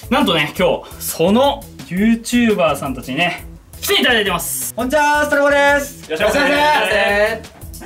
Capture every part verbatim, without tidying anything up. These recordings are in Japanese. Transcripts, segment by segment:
なんとね、今日、その YouTuber さんたちにね、来ていただいてます。 こんにちは、ストロボです。 よろしくお願いします。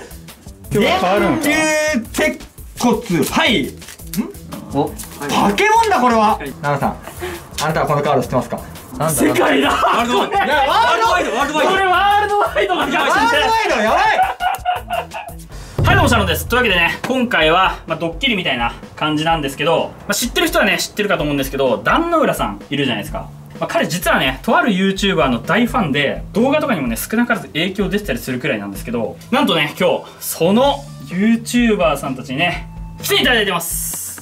今日は変わるのか。 電流鉄骨。はい。んお、ポケモンだこれは。ナナさん、あなたはこのカード知ってますか？なんだ世界だ。ワールドワイド。ワールドワイド。これワールドワイドが来ましたね。ワールドワイドやばい。はい、どうもシャロンです。というわけでね、今回は、まあ、ドッキリみたいな感じなんですけど、まあ、知ってる人はね、知ってるかと思うんですけど、壇ノ浦さんいるじゃないですか。まあ、彼実はね、とある YouTuber の大ファンで、動画とかにもね、少なからず影響出てたりするくらいなんですけど、なんとね、今日、その YouTuber さんたちにね、来ていただいてます。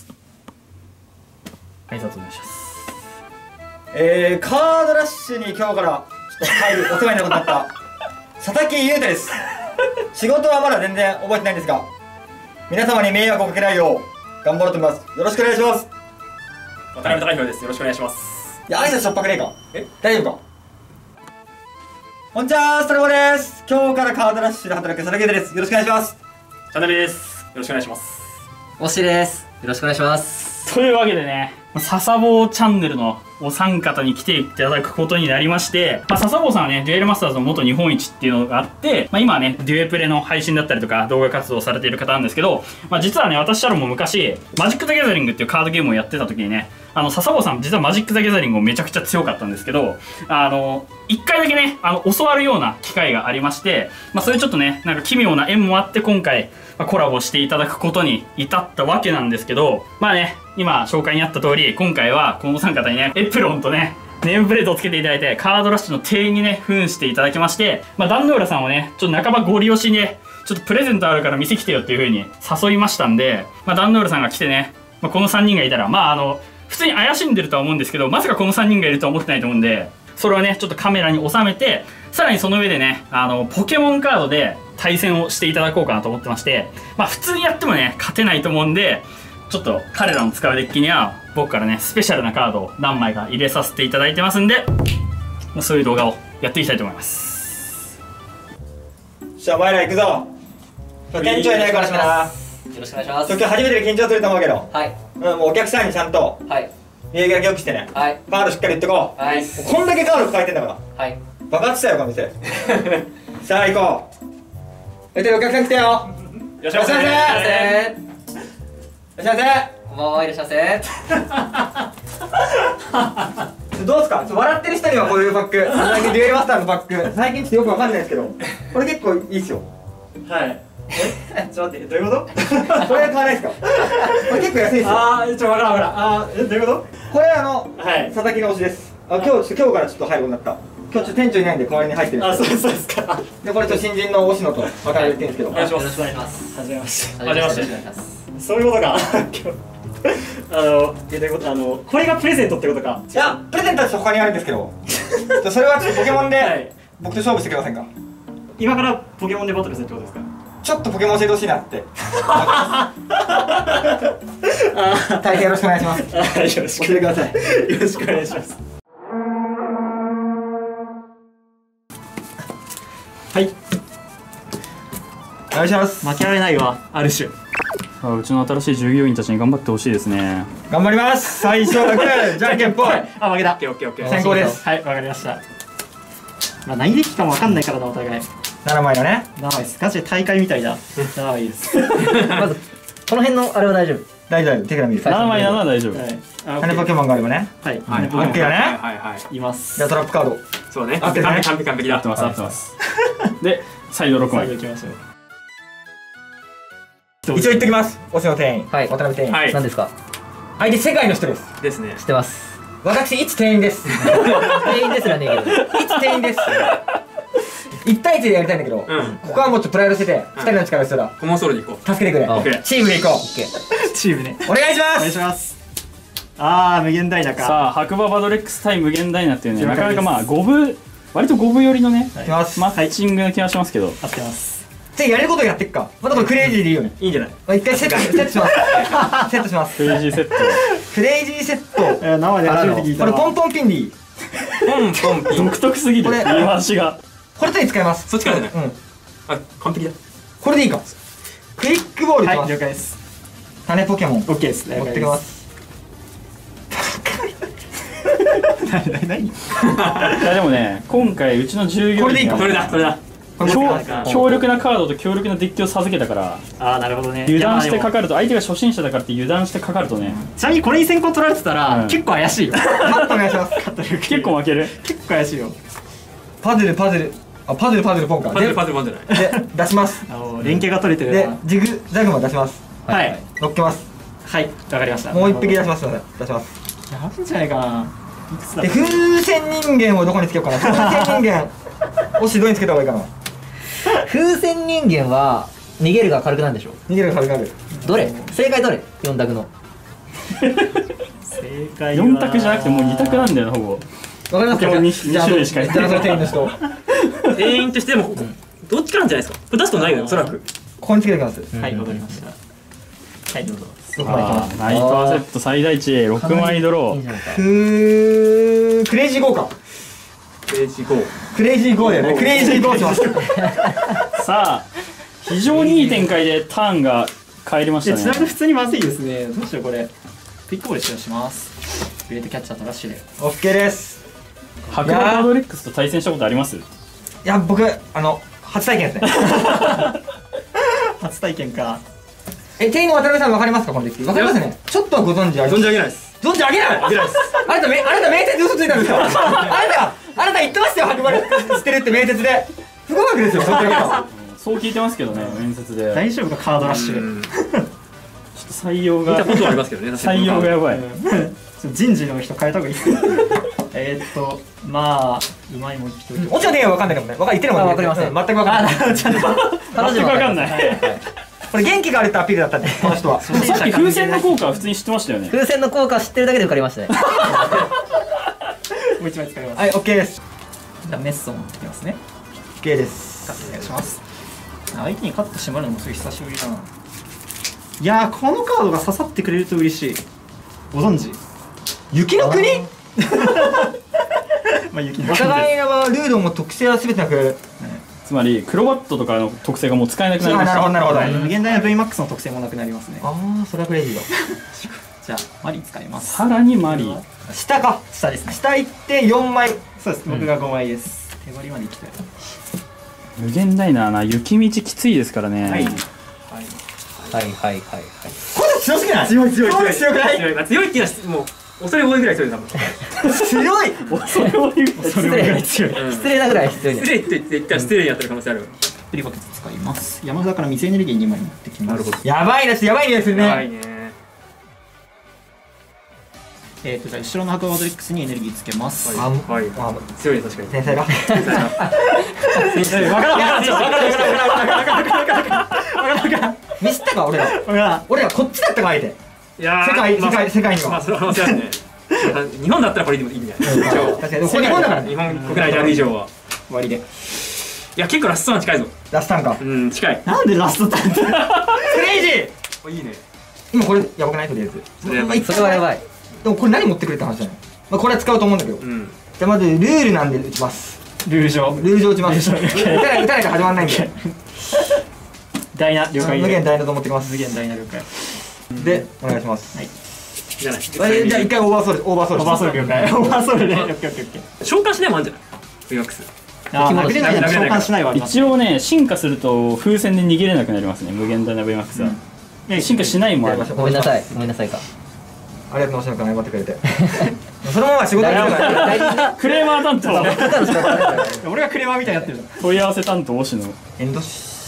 挨拶お願いします。 えー、カードラッシュに今日からちょっと入るお世話になることになった佐々木優太です。仕事はまだ全然覚えてないんですが、皆様に迷惑をかけないよう頑張ろうと思います。よろしくお願いします。 渡辺貴弘です。よろしくお願いします。 いや、挨拶しょっぱくねえか。え、大丈夫か。こんにちは、ストロボです。今日からカードラッシュで働く佐々木優太です。よろしくお願いします。 チャンネルです。よろしくお願いします。 おしです。よろしくお願いします。 というわけでね、笹坊チャンネルのお三方に来ていただくことになりまして、まあ、笹坊さんはね、デュエルマスターズの元日本一っていうのがあって、まあ、今はね、デュエプレの配信だったりとか動画活動をされている方なんですけど、まあ、実はね、私シャロンも昔、マジック・ザ・ギャザリングっていうカードゲームをやってた時にね、あの、笹坊さん実はマジック・ザ・ギャザリングもめちゃくちゃ強かったんですけど、あの、一回だけね、あの、教わるような機会がありまして、まあ、それちょっとね、なんか奇妙な縁もあって今回、まあ、コラボしていただくことに至ったわけなんですけど、まあね、今紹介にあった通り、今回はこのお三方にね、エプロンとね、ネームプレートをつけていただいて、カードラッシュの店員にね、扮していただきまして、まあ、壇ノ浦さんをね、ちょっと半ばゴリ押しにね、ちょっとプレゼントあるから店来てよっていう風に誘いましたんで、まあ、壇ノ浦さんが来てね、まあ、このさんにんがいたら、まああの、普通に怪しんでるとは思うんですけど、まさかこのさんにんがいるとは思ってないと思うんで、それをね、ちょっとカメラに収めて、さらにその上でね、あの、ポケモンカードで対戦をしていただこうかなと思ってまして、まあ普通にやってもね、勝てないと思うんで、ちょっと彼らの使うデッキには、僕からね、スペシャルなカードを何枚か入れさせていただいてますんで、まあ、そういう動画をやっていきたいと思います。 じゃあお前ら行くぞ。今日店長いないからしな。よろしくお願いします。 今日初めてで緊張すると思うけど、 はい。 うん、もうお客さんにちゃんと、 はい。礼儀だけよくしてね。はい。カードしっかり言ってこう。はい。こんだけカード抱えてんだから。はい。爆発したよこの店。さあ行こう。えっとお客さん来てよ。よろしくお願いします。 いらっしゃいませ。 こんばんは、いらっしゃいませ。どうすか。笑ってる人にはこういうバッグ、最近デュエルマスターのバッグ、最近ちょっとよくわかんないですけど、これ結構いいっすよ。 はい。え、ちょっと待って、どういうこと？ これ買わないですか？これ結構安いっすよ。 ああ、ちょっとわからんわからん。ああ、え、どういうこと？ これあの、 はい。 佐々木の推しです。あ、今日今日からちょっと入ることになった。今日ちょっと店長いないんで代わりに入ってるんです。 あ、そうそうですか。 でこれちょっと新人の推しのと渡辺言ってるんですけど。 お願いします。 よろしくお願いします。 はじめまして。 はじめまして。 そういうことか。あの、え、どういうこと？あの、これがプレゼントってことか。 いや、プレゼントは他にあるんですけど、それはちょっとポケモンで僕と勝負してくれませんか？ 今からポケモンでバトルするってことですか？ ちょっとポケモン教えてほしいなって。大変よろしくお願いします。 よろしく教えてください。 よろしくお願いします。はい。 お願いします。 負けられないわ、ある種。あ、うちの新しい従業員たちに頑張ってほしいですね。 頑張ります。最初はグー、じゃんけんぽい。 あ、負けた。オッケーオッケーオッケー。 先行です。 はい、わかりました。まあ、何できかもわかんないからな、お互い。 ななまいだね。 ななまいです。ガチで大会みたいだ。ななまいです。 まず、この辺のあれは大丈夫。 大丈夫。手から見る。 ななまいなら大丈夫。 種ポケモンがあればね。 はい。 オッケーだね。 はいはい。います。 じゃあトラップカード。 そうね。完璧完璧完璧だ。合ってます合ってます。で、サイドろくまい。いきましょう。 一応言っときます。推しの店員。 はい。 渡辺店員。 何ですか？ 相手世界の人です。 ですね。 知ってます。 私一店員です。 店員ですらねえけど。 一店員です。一対一でやりたいんだけど、ここはもうちょっとプライドしてて、二人の力をしたらコモンソールに行こう。 助けてくれ。チームで行こう。 チームね。 お願いします。 お願いします。ああ、無限ダイナか。さあ、白馬バドレックス対無限ダイナっていうね、なかなかまあ五分、割と五分寄りのね、マッチングな気がしますけど。合ってます。 次やれることやってっか。またこれクレイジーでいいよね。 いいんじゃない？ 一回セットセットします。セットします。 クレイジーセット。 クレイジーセット。 生で初めて聞いた。 これポンポンピンでいい。 ポンポンピン。独特すぎる。言い回しが。 これ手に使います。 そっちからじゃない？ うん。 あ、完璧だ。 これでいいか。クイックボールいきます。 はい、了解です。 種ポケモン。 オッケーです。 持ってきます。 何？いやでもね今回うちの従業員がこれだこれだ。 強強力なカードと強力なデッキを授けたから、 ああなるほどね。 油断してかかると、相手が初心者だからって油断してかかるとね。 ちなみにこれに先行取られてたら、 うん、 結構怪しいよ。 カットお願いします。 結構負ける。 結構怪しいよ。 パズルパズル、あパズルパズルポンカー。 パズルパズルポンじゃない。 で出します。 あの連携が取れてるでな。 ジグザグも出します。 はい。 乗っけます。 はい、わかりました。 もう一匹出しますので出します。 やばいんじゃないかな。いくつだで風船人間をどこにつけようかな。風船人間もしどこにつけた方がいいかな。 風船人間は逃げるが軽くなんでしょう。 逃げるが軽くなる。 どれ正解どれよん択の。 正解はよん択じゃなくてもうに択なんだよなほぼ。 わかりますか。 でもに種類しかいない。 じゃあその店員の人こ店員としてもどっちかなんじゃないですか。これ出すとないよねおそらく。 こにつけてきます。 はいわかりました。はいどうぞ。 ろくまいいきます。 ナイトアセット最大値ろくまいドロー。 ふークレイジーゴーか。 ページゴー。 クレイジーゴーだよね。クレイジーゴーします。 さあ非常にいい展開でターンが帰りましたちなみにね。 普通にまずいですね。どうしようこれ。ピックボール使用します。グレートキャッチャーとラッシュで。 オッケーです。 白馬カードレックスと対戦したことあります？ いや僕あの初体験ですね。 初体験か。 え店員の渡辺さんわかりますかこのデッキ。わかりますね。ちょっとはご存知あります。 存じ上げないです。 存じ上げない。あなためあなた名鉄で嘘ついたんですよ。あなたあなた言ってましたよ白馬知ってるって名鉄で。不合格ですよ。存じ上げない。 そう聞いてますけどね面接で。 大丈夫かカードラッシュ。 うんちょっと採用が見たことはありますけどね。 採用がやばい。 人事の人変えた方がいい。えっとまあうまいもん一人。 もちろんねわかんないかもね。わか言ってるもんね。 あわかりません全くわかんない。 ちゃんと全くわかんない。 これ元気があるってアピールだったんでこの人は。 さっき風船の効果は普通に知ってましたよね。 風船の効果知ってるだけで受かりましたね。 もう一枚使います。 はいオッケーです。 じゃあメッソンいきますね。 オッケーです。 お願いします。相手にカットしてもらうのもすごい久しぶりだな。いやーこのカードが刺さってくれると嬉しい。ご存知？ 雪の国？ まあ雪のお互いはルールも特性はすべてなく。 つまりクロバットとかの特性がもう使えなくなりましなるほどた。 なるほど。 無限大の ブイマックス の特性もなくなりますね。 ああそれはクレイジーだ。 じゃあマリー使います。 さらにマリー。 下か。 下ですね。 下行ってよんまい。 そうです。僕がごまいです。手張りまで行きたい。 無限大なな雪道きついですからね。 はい。 はいはいはいはい。 これ強すぎない？ 強い強い強い強くない？ 強い。まあ強いっていうのはもう恐れ多いぐらい強い多分。 強い。 それを言う。 それぐらい強い。 失礼なぐらい必要に失。礼って言って言ったら失礼にやってる可能性ある。 プリバケツ使います。山札から水エネルギーにまい持ってきます。 なるほど。 やばいですやばいですね。 やばいね。 えっとじゃあ後ろの白馬ドリックスにエネルギーつけます。 あはいあ強いね確かに。 天才だ。 わからんわからんわからんわからんわからん。 ミスったか俺ら。 わからん。 俺らこっちだったか相手。 いやー世界まあ世界世界には。 まあその可能性あるね。日本だったらこれでもいいみたいな。一応確かにでもこれ日本だからね。 日本国内である以上は。 終わりで。 いや結構ラストラン近いぞ。 ラスタンか。 うん近い。 なんでラストターンって。 クレイジー。 いいね。 今これやばくないとりあえず。 それやばいそれはやばい。 でもこれ何持ってくれって話じゃない。まあこれは使うと思うんだけど。 うん。 じゃあまずルールなんで打ちます。 ルール上。 ルール上打ちます。打たない打たないと始まらないんで。 ダイナ了解。 無限大だと思ってきます。 無限ダイナ了解。 でお願いします。 はい。 じゃない。 えじゃあ一回オーバーソウルオーバーソウル。 オーバーソウル了解。オーバーソウルで。オッケーオッケーオッケー。 召喚しないもんあるんじゃない。ブイマックス。 あー、楽でない楽でない召喚しないはあります。 一応ね進化すると風船で逃げれなくなりますね無限大な ブイマックス は。進化しないもある。 ごめんなさいごめんなさいか。 ありがとうございます。謝ってくれて。そのまま仕事にするから。 大事なクレーマー担当バカの仕方ないから。 俺がクレーマーみたいになってる。 問い合わせ担当押野。 エンドシ。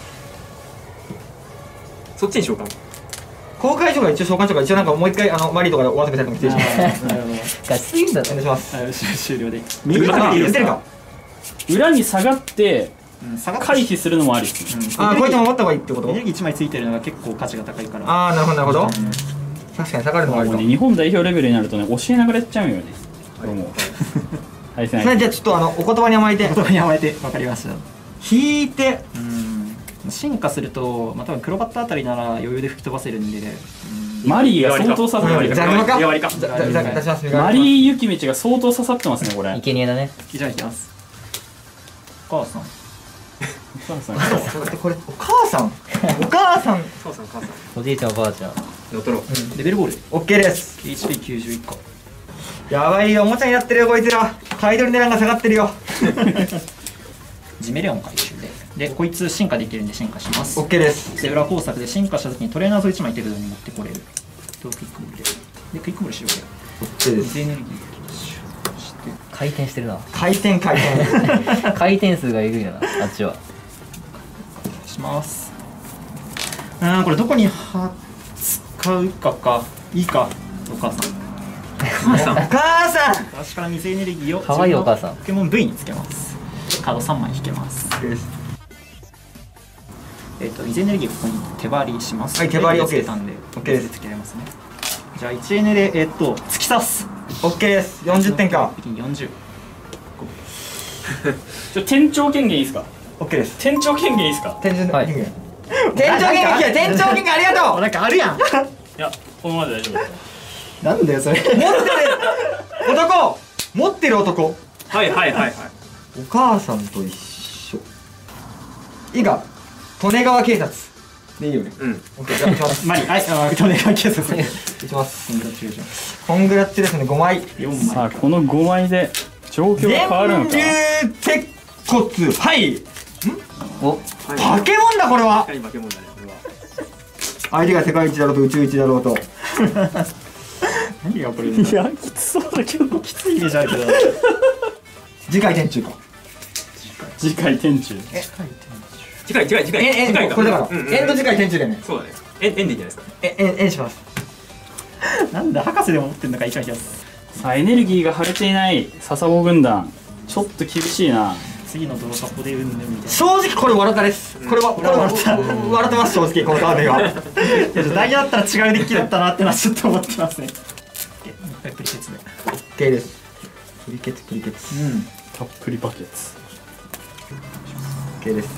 そっちに召喚。 公開所が一応召喚所が一応なんかもう一回あのマリーとかで終わってくれたの来てるし。 なるほど。 ガチすぎんだろエンドします。 あよし終了で。 右とか言ってるか。 裏に下がってうん下がって回避するのもありですね。 ああこういつも持った方がいいってことエネルギーいちまいついてるのが結構価値が高いから。 ああなるほどなるほど。確かに下がるのもあるかも。 もうね日本代表レベルになるとね教えながらやっちゃうよね。これもう対戦それじゃあちょっとあのお言葉に甘えて言葉に甘えて分かりました。 引いてうん進化すると、まあ、多分クロバットあたりなら余裕で吹き飛ばせるんで、うん、 マリーが相当刺さってじゃがまか。 弱りかじゃじゃじゃ出します。 マリー雪道が相当刺さってますねこれ。 生贄だね。 以上いきます。お母さんお母さんこれお母さんお母さん。 母さん母さん。 おじいちゃんおばあちゃん。 ノトロ。 レベルボールオッケーです。 エイチピーきゅうじゅういち 個やばいよ、おもちゃになってるよこいつら。買い取り値段が下がってるよ。 ジメレオン回収ででこいつ進化できるんで進化します。 OK です。 ゼブラ工作で進化した時にトレーナーズいちまい手札に持ってこれるとクイックボールででクイックボールしようよ。 OK です。 水エネルギーして回転してるな。 回転回転。 回転数がえぐいな、あっちは。 します。うん、これどこには使うかかいいか。お母さんお母さん。 私から水エネルギーを可愛いお母さん。 ポケモン V につけます。カードさんまい引けます。えっと水エネルギーここに手張りします。 はい、手張り OK です。 たんで OK です。 つけれますね。じゃあいちエヌでえっと突き刺す。 OK です。よんじゅってんか。 よんじゅう。 ちょ店長権限いいですか？ OK です。 店長権限いいですか？ 店長はい権限。店長権限来た。店長権限ありがとう。 なんかあるやん。 いや、このままで大丈夫です。 なんだよそれ。 持ってる男。持ってる男。 はいはいはいはい。 お母さんと一緒。以下、利根川警察でいいよね。 うん。 オッケー、じゃあ行きます。 マリはい、あ、トネガ警察。 行きます。 コングラチュレーション。 コングラッチですね、ごまい。 よんまい。 さあ、このごまいで状況が変わるのか。 電流鉄骨。はい。 お、 化け物だこれは。 はい、化け物だね、これは。 相手が世界一だろうと宇宙一だろうと。 何がこれ。 いや、きつそうだけど。 きついイメージあるけど。 次回天中か。 次回天中。 次回次回次回え、え、 次回これだから。 うんうんエンド次回天中だよね。 そうだね。え、円でいいんじゃないですか。 え、え、え、します。 なんだ博士でも持ってんのかいかいやつ。 さあ、エネルギーが晴れていない笹子軍団。ちょっと厳しいな。 次の泥カポでうんぬんみたい正直これ笑ったです。これは、これは笑った。笑ってます、正直、このカードが。 な。ダイヤだったら違うデッキだったなってのはちょっと思ってますね。プリケツで。 OK です。プリケツ、プリケツ。 うん。 たっぷりバケツ。 OK です。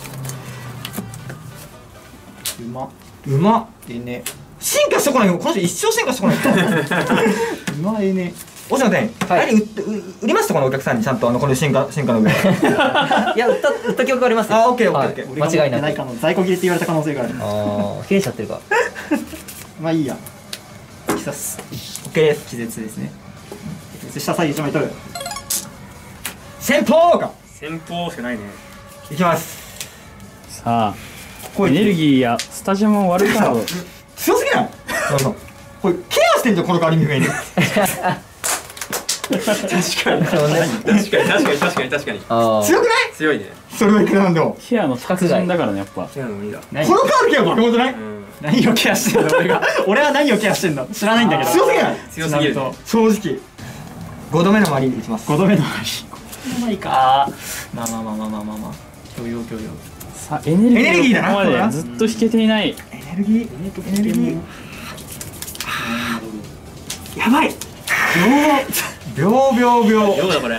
馬。 うま。 でね。 進化してこないよ。この人一生進化してこない。 馬えね。 おしません。はい。売って売売りましたこのお客さんにちゃんとあのこの進化進化の上。 いや、売った、売った記憶ありますよ。 あ、オッケーオッはいケーオッケー。 間違いなくないかの在庫切れって言われた可能性がある。 ああ、切れちゃってるか。 まあいいや。キサス。 OK です。 気絶ですね。気絶した際いちまい取る。 先鋒か。 先鋒しかないね。 いきます。 さあ、エネルギーやスタジアムを割るカード。 強すぎない？そうそう。これケアしてんじゃんこの代わりに上に。 確かに確かに確かに確かに確かにああ。 強くない？ 強いね。 それはいくらなんでも。 ケアの達人だからね、やっぱ。 ケアの無理だ。 何このカードケア化け物じゃない？ うん。 何をケアしてんの俺が。俺は何をケアしてんの知らないんだけど。 強すぎない？ 強すぎるね。 正直。ごどめのマリーいきます。 ごどめのマリー。ごどめのマリーか。まあまあまあまあまあまあまあ。許容許容。 さあ、エネルギーエネルギーだなここまでずっと引けていない。 エネルギー。エネルギー。やばい。秒秒秒どうだこれ。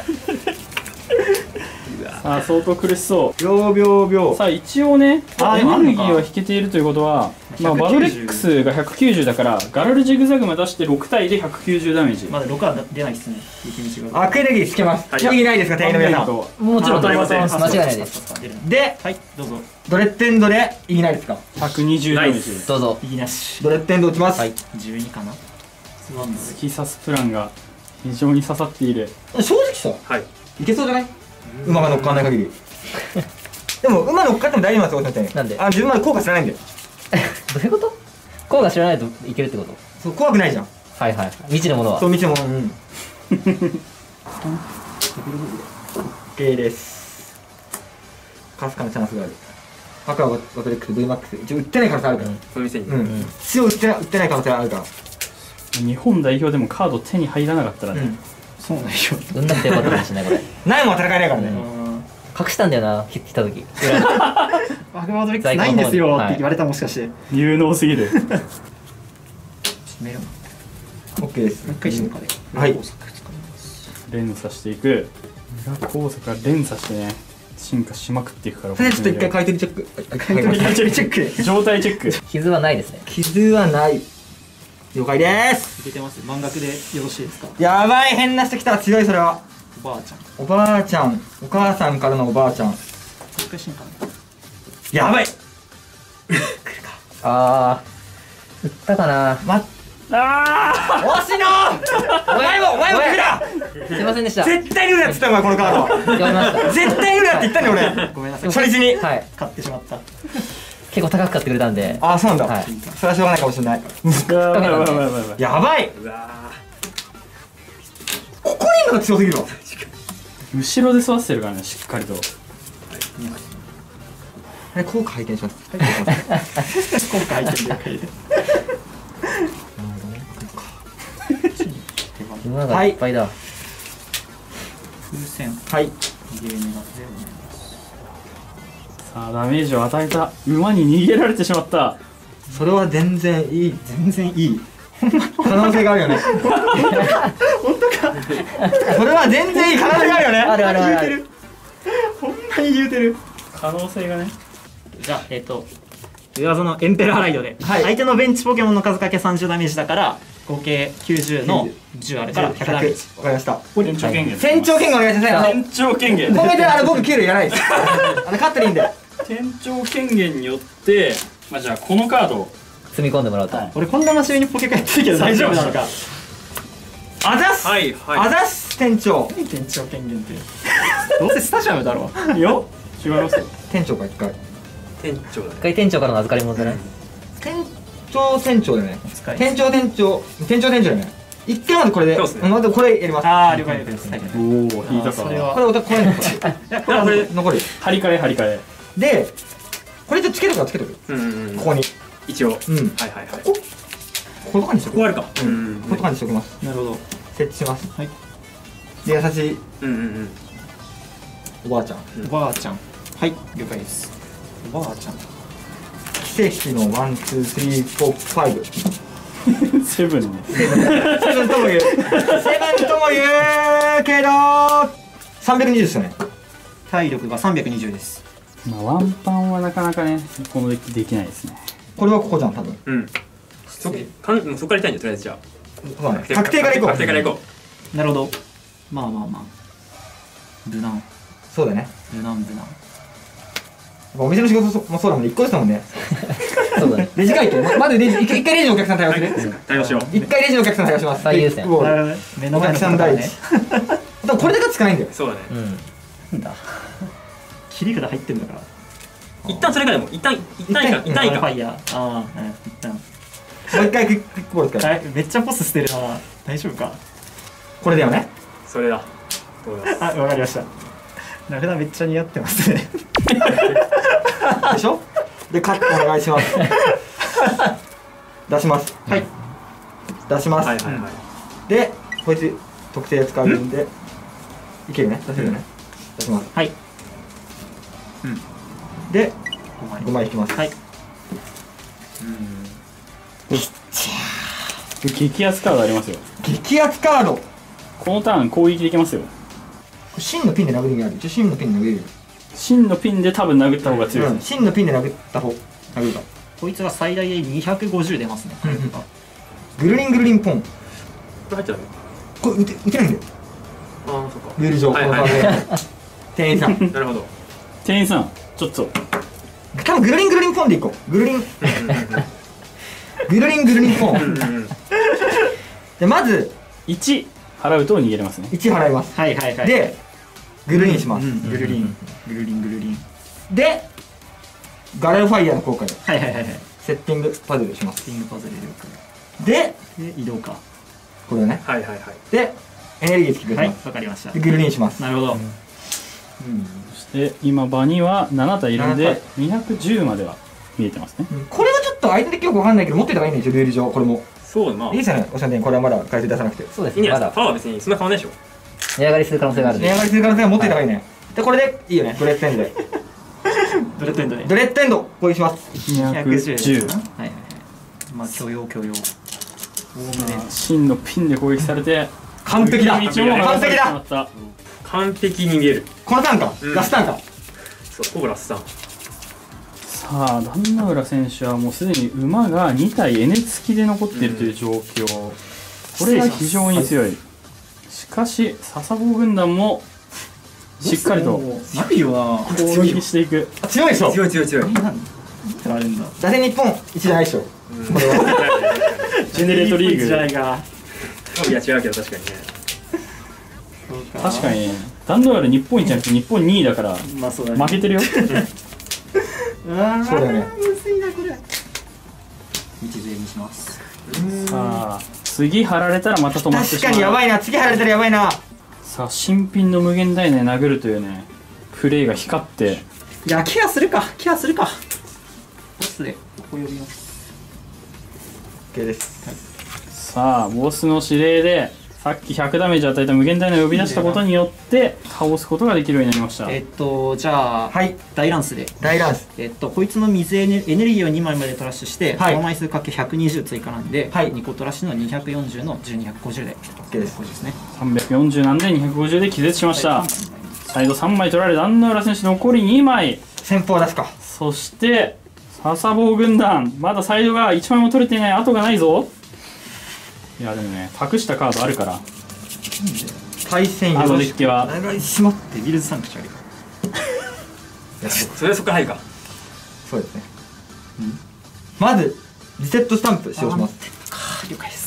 さあ、相当苦しそう。 秒秒秒。 さあ、一応ね、 あーエネルギーは引けているということは、まあ、バドレックスがひゃくきゅうじゅうだから、ガラルジグザグマ出してろく体でひゃくきゅうじゅうダメージ。 まだろくは出ないっすね。雪道が。 アクエネルギーつけます。 はい意味ないですか店員の皆さん。 もちろん取ります。間違いないです。 出るで、 はい、どうぞ。 ドレッテンドで意味ないですか？ ひゃくにじゅうダメージ。 どうぞ。 いきなし。 ドレッテンド打ちます。 はい。 じゅうにかな。 突き刺すプランが非常に刺さっている。 正直さ、 はい。 いけそうじゃない？馬が乗っかんない限り。でも馬乗っかっても大丈夫なんですよ、 なんであ、自分まで効果知らないんで。 どういうことこうが知らないといけるってことそう、怖くないじゃん。 はいはい。未知のものはそう、。道も、うん。OK です。かすかなチャンスがある。赤はワトレックス、ブイマックス。一応売ってない可能性あるから。 その店に。 うん。強い売ってない、売ってない可能性あるから。 日本代表でもカード手に入らなかったらね。 うん。 そうなんよ。 売んなくてよかったかもしれない、これ。 ないもんは戦えないからね。 隠したんだよな、来た時。 バグワードレックスないんですよって言われたもしかして。 有能すぎる。 メロン。 OK です。 もう一回進化で。 はい。 連鎖していく。裏工作が連鎖してね、進化しまくっていくから。 それちょっと一回買い取りチェック。買い取りチェック。 状態チェック。 傷はないですね。 傷はない。了解です。 いけてます。満額でよろしいですか。 やばい、変な人来た。強い、それは。 おばあちゃん。 おばあちゃん。お母さんからのおばあちゃん。 一回進化。 やばい。 あー、売ったかな。 ま、 あ惜しいなお前もお前も来るなすいませんでした。 絶対に売るやつって言ったのこのカード読みました。 絶対に売るやって言ったんだよ俺ごめんなさい。 初日にはい。 買ってしまった。 結構高く買ってくれたんで。 ああそうなんだ、 はいそれはしょうがないかもしれないーやばいやばいやばいやばい。 やばいうわここにいるのが強すぎるわ後ろで育ててるからね、しっかりと。 え効果拝見します今回入ってる了解で。 馬がいっぱいだ。 風船。 はいゲームがさあ、ダメージを与えた馬に逃げられてしまった。 それは全然いい全然いい。 可能性があるよね本当かそれは全然いい可能性があるよねあるあるあるある。 ほんまに言うてる。 可能性がね。 じゃあ、えっと、上技のエンペラーライドで、 はい相手のベンチポケモンの数かけさんじゅうダメージだから、合計きゅうじゅうのじゅうあるからひゃくダメージ。 わかりました店長権限。 船長権限お願いしますね店長権限。 これであの僕給料いらないですあの勝っていいんで店長権限によって、まあじゃあこのカードを。 積み込んでもらうと。 はい俺こんな真面目にポケカやってるけど大丈夫なのか。 あざっすはいはいあざっす店長店長権限って。どうせスタジアムだろ。 よ違いますよ。 店長か一回店長だね一回店長からの預かり物じゃない。 店長店長だよね使い店長店長店長店長だよね一回までこれでそうっすねまずこれやりますああ、了解です。はいおお、引いたかそれはこれおたこれ残るいや、ここれれはこれ残る張り替え張り替え。 でこれちょっとつけとくからつけとくうんうんうんここに一応うんはいはいはいこことかにしとくここあるかううんんこことかにしときますなるほど。 設置しますはい。 で優しいうんうんうんおばあちゃんおばあちゃん。はい、了解です。おばあちゃん。 奇跡のワンツースリーフォーファイブセブンね。 セブンとも言うセブンとも言うけどさんびゃくにじゅうですよね体力がさんびゃくにじゅうです。 まあワンパンはなかなかね、このデッキできないですね。 これはここじゃん多分うんそかんもうそこからいきたいんだよとりあえずじゃあそうだね確定からいこう確定からいこなるほど。まあまあまあ。無難。 そうだね無難無難。 やっぱお店の仕事もそうだもんねいっこですもんねそうだね。 レジ会計ままずレジ一回一回レジのお客さん対応するう対応しよう一回レジのお客さん対応します最優先うおなるほどね。目のお前の方から客さん第一ね。 多分これでかつかないんだよそうだねうん。 なんだ。切り札入ってんだから。 一旦それからでも一旦一旦いいか一旦一旦いいかファイヤー。ああ、うん、一旦。 もう一回クイックボール使うはい、めっちゃポス捨てるな。大丈夫か。 これだよねそれだと思いますあ、わかりました。名札めっちゃ似合ってますね。 でしょでカットお願いします出しますはい。 出します、 はいはいはいでこいつ特定使うんでいけるね出せるよね出しますはい。 でごまいごまい引きますはい。 激アツカードありますよ。 激アツカードこのターン攻撃できますよ。 芯のピンで殴る意味ある一応芯のピンで殴れるよ芯のピンで多分殴った方が強いですね。 芯のピンで殴った方殴るかこいつが最大でにひゃくごじゅう出ますね。 グルリングルリンポンこれ入っちゃダメこれ打て打てないんだよああそっかルール上はいはいこのカードで店員さんなるほど店員さん、ちょっと。 多分グルリングルリンポンでいこうグルリングルリングルリンポンうんうんうんでまずいち払うと逃げれますね。 いち払いますはいはいはい。 でグルリンしますうん、グルリン。グルリン、グルリン。 でガラルファイヤーの効果ではいはいはいはい。 セッティングパズルしますスティングパズル了で解。で、移動か。 これだねはいはいはいでエネルギー付きはい、 しますわかりましたで。グルリンしますなるほど。 そして今場にはなな体いるんななでにひゃくじゅうまでは見えてますね。 これはちょっと相手的よくわかんないけど持ってた方がいいんですよルール上これもそうまあいいですよねおしゃれにこれはまだ回数出さなくてそうですね。 いいんじゃないですかまだパワーは別にそんな変わんないでしょ値上がりする可能性があるんで。 値上がりする可能性は持ってた方がいいねでこれでいいよねドレッドエンドでドレッドエンドで。 ドレッドエンド攻撃しますにひゃくじゅう。 はいはいはい。まあ、許容許容。おおむね。 芯のピンで攻撃されて、 完璧だ道を剥が完璧されてしまだった。 完璧に見えるこのターンかうんラストターンかそうコブラスさんさあ、壇ノ浦選手はもうすでに馬がに体 N 付きで残っているという状況。これが非常に強い。しかし、笹坊軍団もしっかりとないよな。 攻撃していく。 あ強いでしょ強い強い強いえ、なんであるんだ。 打線日本一じゃないでしょこれはジェネレートリーグじゃないか。 いや違うけど確かにね。 確かにダンノール日本一じゃなくて日本にいだからまあそうだね。 負けてるよ。 ああ、 そうだよね。 むずいなこれ。一勢にします。 さあ次貼られたらまた止まってしまう。 確かにやばいな、次入られたらやばいな。 さあ新品の無限ダイナで殴るというねプレーが光って、 いやケアするか、ケアするか。ボスでここ呼びます。 OK です。 さあボスの指令でさっきひゃくダメージ与えた無限ダイナを呼び出したことによって倒すことができるようになりました。 えっとじゃあ、 はい、 大ランスで。 大ランス。 えっとこいつの水エネエネルギーをにまいまでトラッシュして、 はい、 その枚数かけひゃくにじゅう追加なんで、 はい、 にこトラッシュのにひゃくよんじゅうのじゅうにひゃくごじゅうで OK です。 これですね。 さんびゃくよんじゅうなんでにひゃくごじゅうで気絶しました。 はい、 サイドさんまい取られダンノーラ選手残りにまい。 先方出すか。 そして笹坊軍団まだサイドがいちまいも取れていない。後がないぞ。いやでもね託したカードあるから対戦あのデッキはお願いします。 でビルズサンクチュアリそれでそこから入るか。 そうですね。まずリセットスタンプ使用します。 了解です。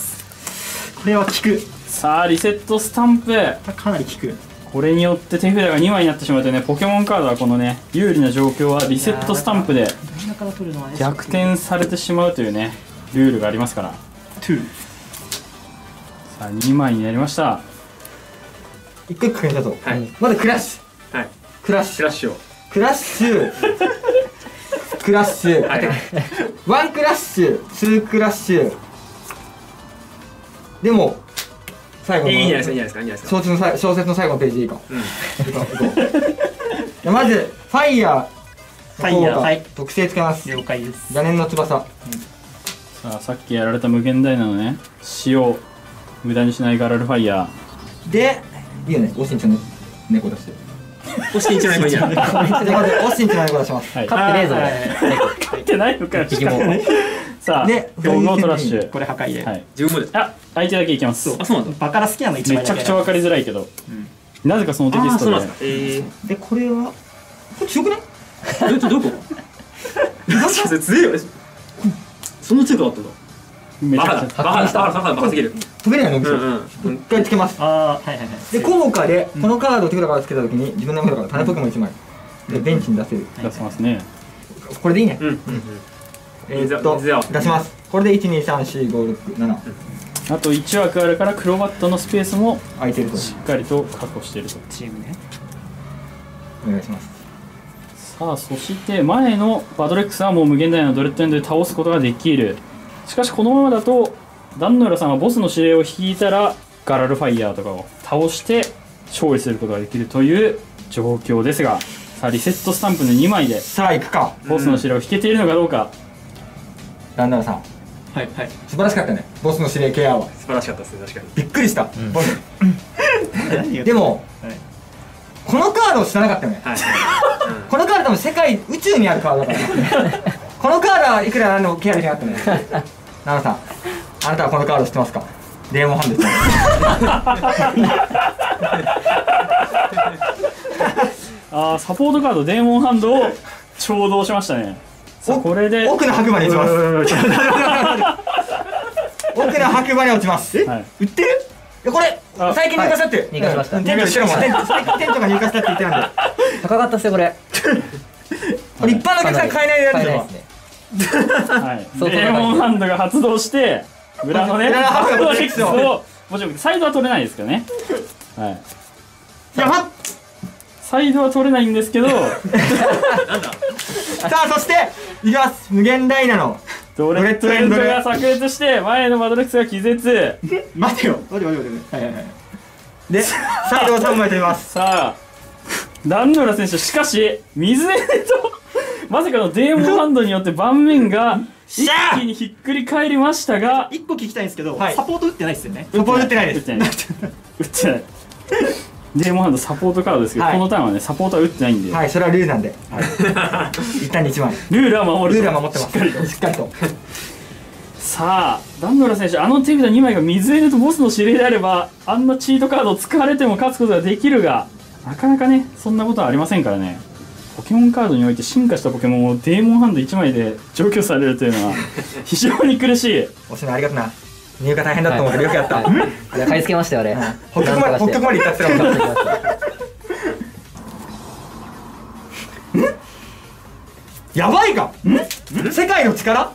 これは効く。 さあリセットスタンプかなり効く。 これによって手札がにまいになってしまうとねポケモンカードはこのね有利な状況はリセットスタンプで逆転されてしまうというねルールがありますから。さあにまいになりました。 一個一個確認したぞ。 はい、 まずクラッシュ。 はい、 クラッシュクラッシュをクラッシュクラッシュ、はい、ワンクラッシュ、ツークラッシュ。でも最後のいいんじゃないですか、いいんじゃないですか、いいんじゃないですか。 小説のさ小説の最後のページでいいか。 うん。 行こう行こうまずファイヤーファイヤー、はい、 特性つけます。 了解です。 邪念の翼、うん、 さあさっきやられた無限ダイナのね塩を無駄にしないガラルファイヤーでいいよね。オシンちゃんの猫出してオシンちゃんの猫いいじゃん。 でまずオシンちゃんの猫出します。 はい、 勝ってねえぞ勝ってないのかよ。 敵もさあで強豪トラッシュこれ破壊で、 はい、 自分もであ相手だけいきます。 あ、そうなんだ。 バカラ好きなの一枚めちゃくちゃ分かりづらいけど、うん、なぜかそのテキストで。 あ、そうなんですか。えー、 でこれはこれ強くない？ どどこ？それ強いよ。そんな強くなったんだ。 めちゃくちゃバカバカバカバカすぎる。 解けないの？一回つけます。 ああ、はいはいはい。 で効果でこのカードを手札からつけたときに自分の手札から種ポケモンいちまいでベンチに出せる。 出せますね。 これでいいね。 うん。 えーっと出します。これでいちにさんしごろくなな。 あといち枠あるからクロバットのスペースも空いてるとしっかりと確保していると。 チームね。 お願いします。 さあそして前のバドレックスはもう無限大のドレッドエンドで倒すことができる。しかしこのままだとダンノーラさんはボスの指令を引いたらガラルファイヤーとかを倒して勝利することができるという状況ですが、さあリセットスタンプのにまいでさあ行くか。 ボスの指令を引けているのかどうか。 ダンナーさんはいはい。 素晴らしかったね。ボスの指令ケアは素晴らしかったですね、確かに。 びっくりした。ボスでもこのカードを知らなかったよね。このカード多分世界宇宙にあるカードだからこのカードはいくらなんでもケアできなかったね。ナナさん、あなたはこのカード知ってますか？デーモンハンドですあーサポートカードデーモンハンドを調動しましたね。さあこれで奥の白馬に落ちます奥の白馬に落ちます。え、 はい、 売ってる？これ最近入荷したって、 入荷しました。 店長してるもん。店長が入荷したって言ってたんで高かったっすよこれ。 これ一般のお客さん買えないやつだよ。 はい、デーモンハンドが発動して裏のねバドレックスをもちろんサイドは取れないですけどね。はい。 やばっ。 サイドは取れないんですけどさあそしていきます。無限ダイナのドレッドエンドが炸裂して前のバドレックスが気絶。 待てよ待て待て待て。はいはいはい。でサイドをさんまい取ります。 さあダンノーラ選手しかし水エネとまさかのデーモンハンドによって盤面が一気にひっくり返りましたが、 一個聞きたいんですけど、 はい、 サポート打ってないですよね。 サポート打ってないです。 打ってない打ってないデーモンハンドサポートカードですけど、はい、このターンはねサポートは打ってないんで、 はい、それはルールなんで、はい、一旦にいちまいルールは守る。 ルールは守ってます。しっかりとしっかりとさあダンノーラ選手、あの手札にまいが水エネとボスの指令であればあんなチートカードを使われても勝つことができるが、なかなかねそんなことはありませんからね。ポケモンカードにおいて進化したポケモンをデーモンハンドいちまいで除去されるというのは非常に苦しい。 おしめありがとな。 入荷大変だと思うけどよくやった。 いや買い付けましたよあれ。 北極まで北極まで行ったってたもん。やばいか。世界の力。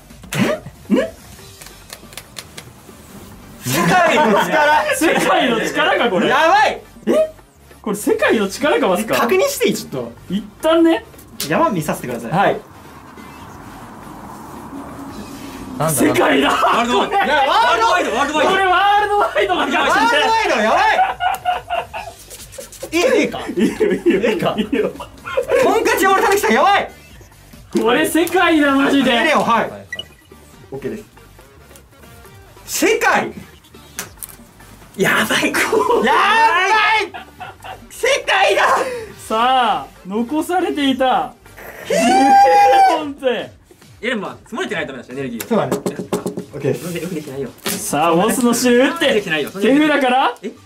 世界の力。 世界の力かこれ。 やばい。 えこれ世界の力かますか。 確認していい？ちょっと一旦ね。 山見させてください。 はい。 なんだ世界だ。 ワールドワイド。ワールドワイド。ワールドワイド。 これワールドワイドのワールドワイドやばい。 いいいいか。 いいよいいよいいか。いいよ。 トンカチ俺叩きたやばい。 これ世界だマジで。 レオはい。オッケーです。世界。やばい。やばい。世界だ。 さあ残されていた本っていやまあ積もれてないとダメだしエネルギーそうだね。オッケーです。 よくできてないよ。 さあボスの汁打ってできてないよ。 手札からえ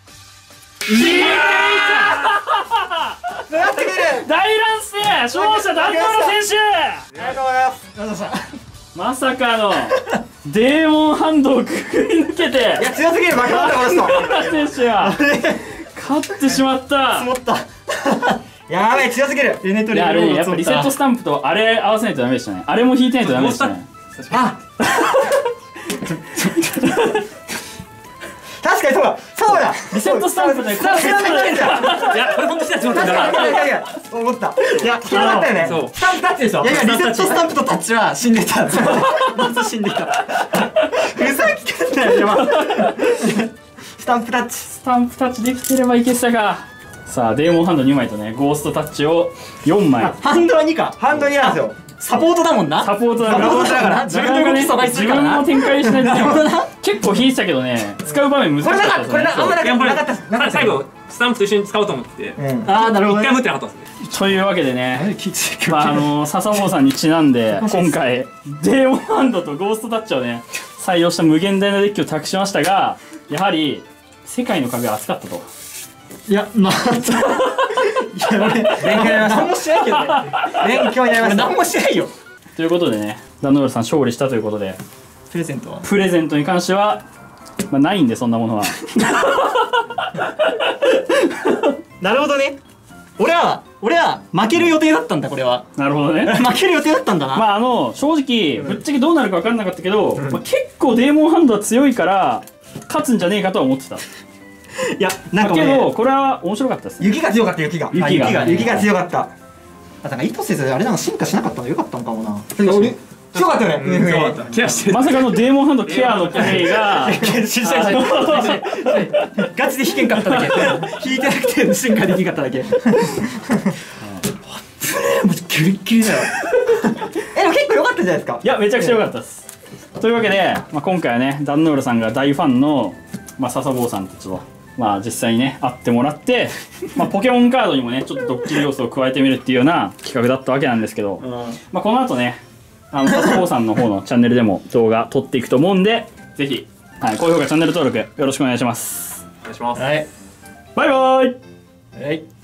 やってくる。 大乱戦勝者ダンドーラ選手。 ありがとうございます。 まさかのデーモンハンドをくぐり抜けていや強すぎる負けたんだこの人。 ダンドーラ選手が勝ってしまった積もった。やべえ強すぎる。 エネトリいやあれねやっぱリセットスタンプとあれ合わせないとダメでしたね。あれも引いてないとダメでしたね。 あ確かにそうだそうだ。 リセットスタンプでそう知らないんだ。 いやこれ本当に来たら積もったんだから。 いやいやいや思った。いや気になったよね。 そうスタンプタッチでしょ。 いやいやリセットスタンプとタッチは死んでた。まず死んでた。 ふざけんなよ今。スタンプタッチ。 スタンプタッチできてればいけてたか。さあデーモンハンドにまいとねゴーストタッチをよんまい。 ハンドはにか。 ハンドになんですよ。 サポートだもんな。 サポートだからサポートだから自分の動き阻害するからな。 自分も展開しないと結構引いてたけどね使う場面難しこれかったですね。 なかったこれなあんまなかったなかったなかった。 最後スタンプと一緒に使おうと思ってうん。 ああなるほどね。 一回も打ってなかったんですね。 というわけでね、 何聞いてるまああの笹坊さんにちなんで今回デーモンハンドとゴーストタッチをね採用した無限大なデッキを託しましたが、やはり世界の壁は厚かったと。 いやまあ。いや俺勉強になりました。 何もしないけどね。 勉強になりました。 俺何もしないよ。 ということでねダンドールさん勝利したということでプレゼントは。 プレゼントに関しては、まあ、ないんでそんなものは。 なるほどね。俺は俺は負ける予定だったんだこれは。 なるほどね。 負ける予定だったんだな。 まああの正直ぶっちゃけどうなるか分かんなかったけど、まあ、結構デーモンハンドは強いから勝つんじゃねえかとは思ってた。 いやなんかだけど俺これは面白かったですね。 雪が強かった雪が。 雪があ雪が雪が強かった。 あだから意図せずあれなんか進化しなかったのよかったのかもな。 強かったよね。 強かった。ケアしてる。 まさかのデーモンハンドケアのプレイがガチで引けんかっただけ。引いてなくて進化できんかっただけ。プレーもうギリギリだよ。 えでも結構良かったじゃないですか。 いやめちゃくちゃ良かったです。というわけで、まあ、今回はねダンノールさんが大ファンの、まあ、笹坊さんたちと、まあ、実際にね会ってもらって、まあ、ポケモンカードにもねちょっとドッキリ要素を加えてみるっていうような企画だったわけなんですけど、まあ、この後ねあの笹坊さんの方のチャンネルでも動画撮っていくと思うんでぜひ、はい、高評価チャンネル登録よろしくお願いします。 お願いします。 はいバイバーイ。 はい。